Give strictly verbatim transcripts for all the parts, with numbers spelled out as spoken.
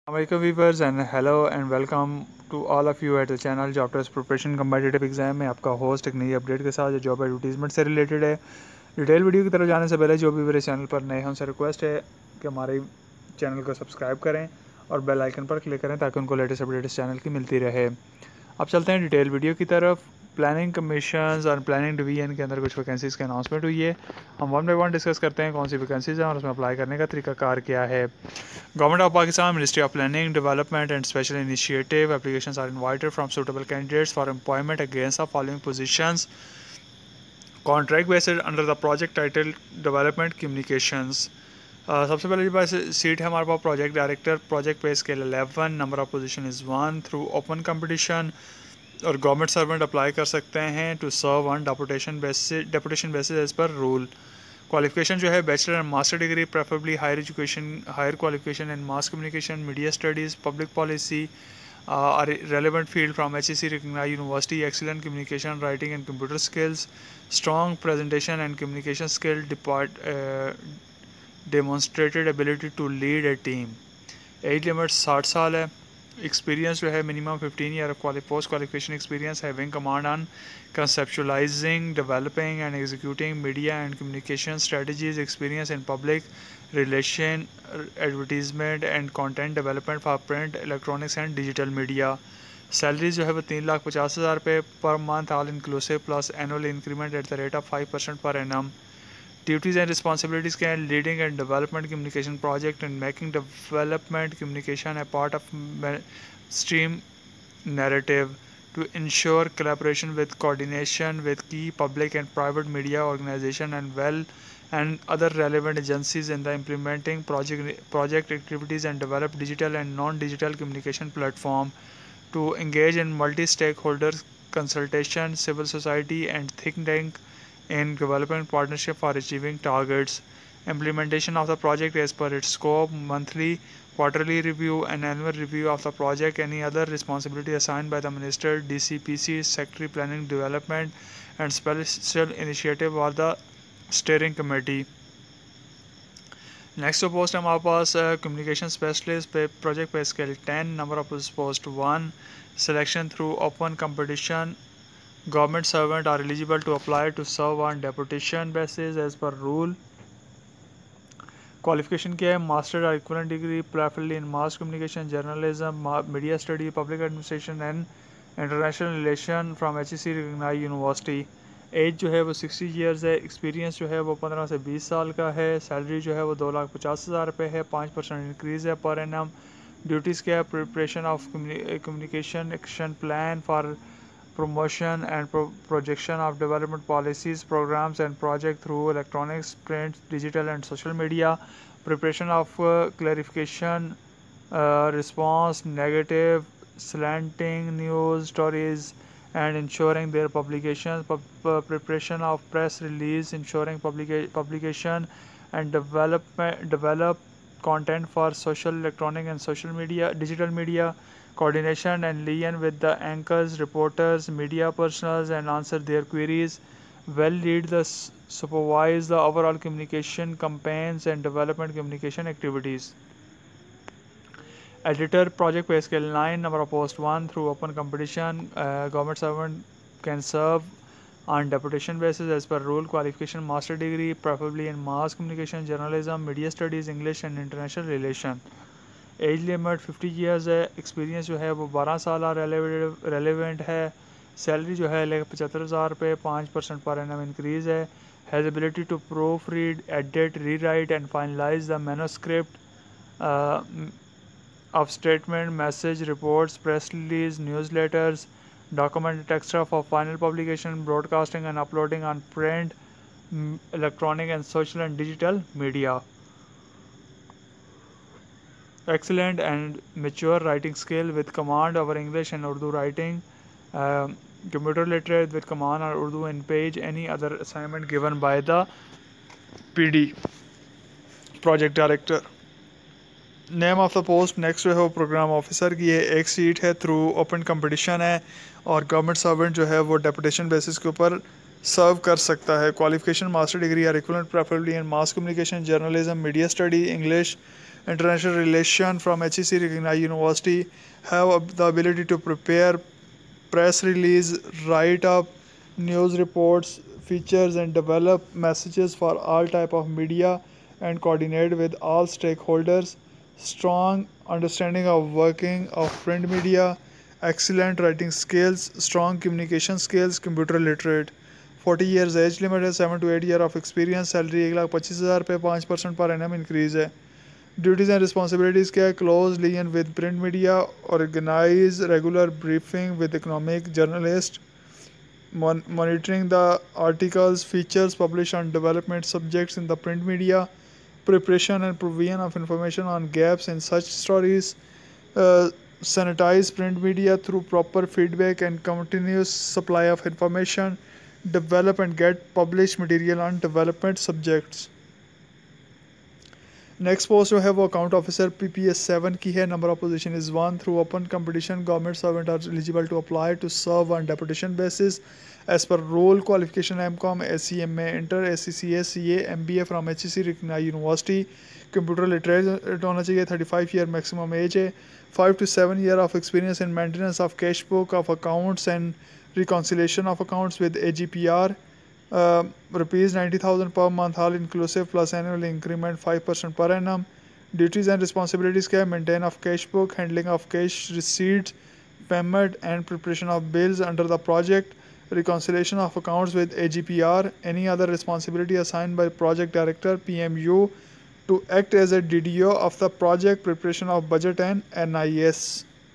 American viewers and hello and welcome to all of you at the channel Job Test Preparation Competitive Exam में आपका host एक नई update के साथ जो जॉब एडवर्टीजमेंट से रिलेटेड है। डिटेल वीडियो की तरफ जाने से पहले जो भी मेरे चैनल पर नए हैं उनसे रिक्वेस्ट है कि हमारे चैनल को सब्सक्राइब करें और बेल आइकन पर क्लिक करें ताकि उनको लेटेस्ट अपडेट इस चैनल की मिलती रहे। अब चलते हैं डिटेल वीडियो की तरफ। प्लानिंग कमीशन और प्लानिंग डिवीजन के अंदर कुछ वैकेंसीज़ की अनाउंसमेंट हुई है। हम वन बाई वन डिस्कस करते हैं कौन सी वैकेंसीज़ हैं और उसमें अप्लाई करने का तरीकाकार क्या है। Government of Pakistan ministry of planning development and special initiative applications are invited from suitable candidates for employment against the following positions contract based under the project title development communications. सबसे पहले जो पास सीट है हमारे पास project director, project pay scale eleven, number of position is one through open competition और government servant apply कर सकते हैं to serve on deputation basis deputation basis as per rule. Qualification जो है bachelor and master degree, preferably higher education higher qualification in mass communication, media studies, public policy और relevant field from H E C recognized university, excellent communication writing and computer skills, strong presentation and communication skill, depart demonstrated ability to lead a team. Age limit साठ साल है। Experience जो है minimum fifteen year of post qualification experience, having command on conceptualizing, developing and executing media and communication strategies, experience in public relation, advertisement and content development for print, electronics and digital media। Salary जो है वो तीन लाख पचास हज़ार रुपये per month all inclusive plus annual increment at the rate of five percent per annum. Duties and responsibilities के हैं leading and development communication project and making development communication a part of stream narrative to ensure collaboration with coordination with key public and private media organization and well and other relevant agencies in the implementing project project activities and develop digital and non-digital communication platform to engage in multi-stakeholder consultation, civil society and think tank in development partnership for achieving targets, implementation of the project as per its scope, monthly quarterly review and annual review of the project, any other responsibility assigned by the minister, D C P C, secretary planning development and special initiative or the steering committee। Next जो post है हमारे पास communication specialist pay project pay scale ten, number of post one, selection through open competition, government servant are eligible to apply to serve on deputation basis as per rule. Qualification क्या है, master और equivalent degree, preferably in mass communication, journalism, media study, public administration and international relation from H E C recognized university. Age जो है वो sixty years है। Experience जो है वो पंद्रह से बीस साल का है। सैलरी जो है वो दो लाख पचास हज़ार रुपये है, पाँच परसेंट इंक्रीज़ है पर एनम। ड्यूटीज़ क्या है, preparation of communication action plan for promotion and pro projection of development policies, programs and project through electronics, print, digital and social media, preparation of uh, clarification, uh, response, negative, slanting news stories and ensuring their publication, pu preparation of press release, ensuring publica publication and development, develop content for social, electronic and social media, digital media, coordination and liaison with the anchors, reporters, media personals and answer their queries, well lead the supervise the overall communication campaigns and development communication activities। Editor, project pay scale nine, number of post one through open competition, uh, government servant can serve on deputation basis as per rule। Qualification master degree, preferably in mass communication, journalism, media studies, English and international relation। Age limit fifty years है। Experience जो है वो बारह साल relevant है। Salary जो है लेकर पचहत्तर हज़ार रुपये, पाँच परसेंट पर एनम इंक्रीज़ है। Has ability to proofread, edit, rewrite and finalize the manuscript of statement, message, reports, press release, newsletters, document extra for final publication, broadcasting and uploading on print, electronic and social and digital media. Excellent and mature writing skill with command over English and Urdu writing, uh, computer literate with command or Urdu in page, any other assignment given by the P D, project director। Name of the post next जो है वो programme officer की है। एक seat है, through open competition है और government servant जो है वो डेपुटेशन बेसिस के ऊपर सर्व कर सकता है। क्वालिफिकेशन मास्टर डिग्री या equivalent, preferably in mass communication, journalism, media study, English, International relation from H E C recognized university, have the ability to prepare press release, write up news reports, features, and develop messages for all type of media and coordinate with all stakeholders. Strong understanding of working of print media, excellent writing skills, strong communication skills, computer literate. forty years age limit है, seven to eight year of experience, salary एक लाख पच्चीस हज़ार पे पाँच percent per annum increase है. Duties and responsibilities क्या है? Close liaison with print media, organize regular briefing with economic journalist, monitoring the articles, features published on development subjects in the print media, preparation and provision of information on gaps in such stories, uh, sanitize print media through proper feedback and continuous supply of information, develop and get published material on development subjects. Next post जो है वो account officer P P S seven की है. Number of position is one. Through open competition government servant are eligible to apply to serve on deputation basis as per rule qualification M com S C M A inter S C C S C A M B A from H E C recognized university. Computer literate होना चाहिए. Thirty five year maximum age है. Five to seven year of experience in maintenance of cash book of accounts and reconciliation of accounts with A G P R. Uh, rupees ninety thousand per month all inclusive plus annual increment five percent per annum. Duties and responsibilities क्या है? Maintain of cash book, handling of cash receipts, payment and preparation of bills under the project, reconciliation of accounts with A G P R, any other responsibility assigned by project director P M U to act as a D D O of the project, preparation of budget and N I S.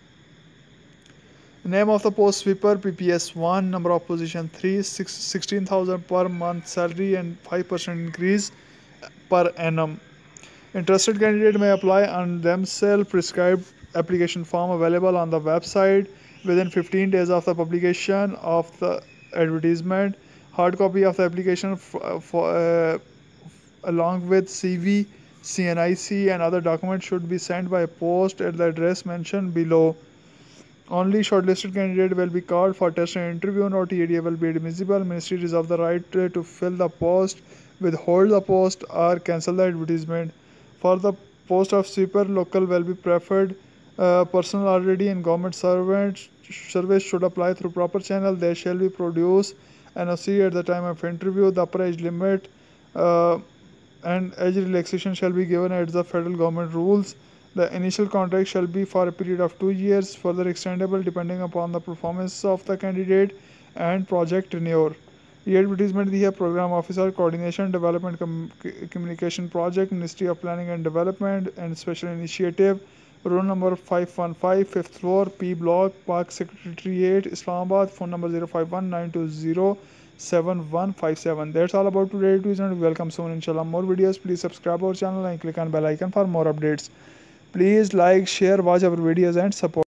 Name of the post sweeper P P S one. Number of position three. sixteen thousand per month salary and five percent increase per annum. Interested candidate may apply on themselves. Prescribed application form available on the website within fifteen days of the publication of the advertisement. Hard copy of the application for, uh, along with C V, C N I C and other documents should be sent by post at the address mentioned below. Only shortlisted candidate will be called for test and interview. No T A D will be admissible. Ministry reserves the right to fill the post, withhold the post, or cancel the advertisement. For the post of sweeper, local will be preferred. Uh, personnel already in government servant service should apply through proper channel. They shall be produce N O C at the time of interview. The upper age limit uh, and age relaxation shall be given as the federal government rules. The initial contract shall be for a period of two years, further extendable depending upon the performance of the candidate and project tenure. ये advertisement दी है program officer coordination development communication project ministry of planning and development and special initiative. Roll number five one five, fifth floor, P block, park secretariat, Islamabad. Phone number zero five one nine two zero seven one five seven. That's all about today's video. Welcome soon inshallah more videos. Please subscribe our channel and click on bell icon for more updates. Please like, share, watch our videos and support.